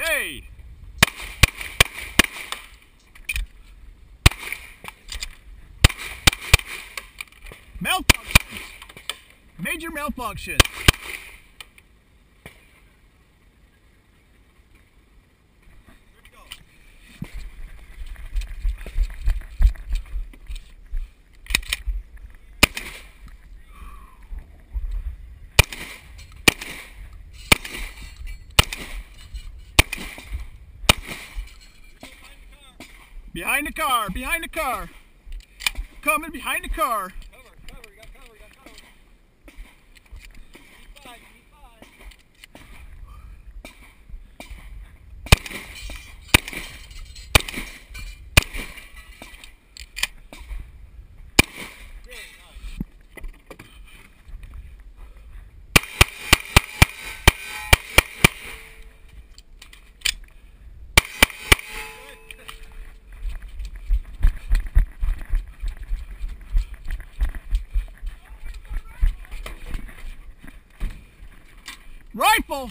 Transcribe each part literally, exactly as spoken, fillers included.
Okay. Malfunctions. Major malfunction. Behind the car, behind the car. Coming behind the car. Cover, cover, you got cover, you got cover. You need five, you need five. Very nice. Rifle!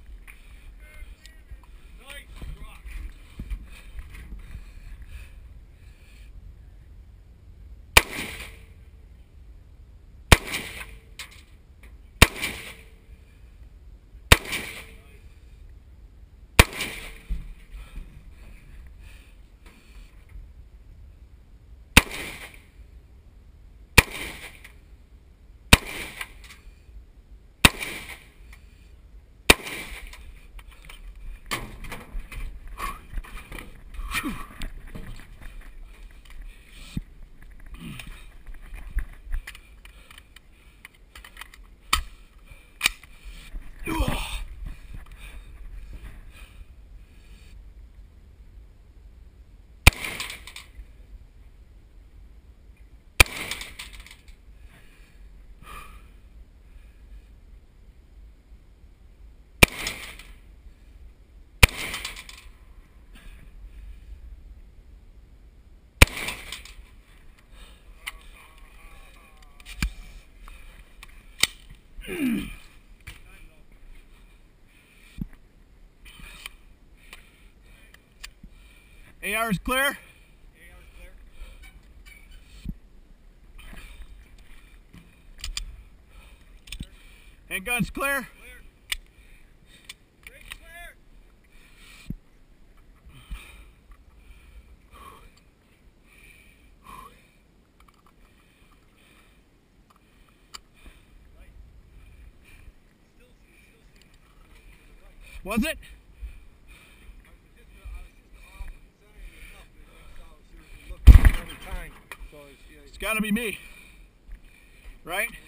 A R is clear. A R is clear. Handgun's clear. Clear. Brakes clear. Right. Still see, still see. Right. Was it? Time, so it's, yeah, It's gotta be me. Right?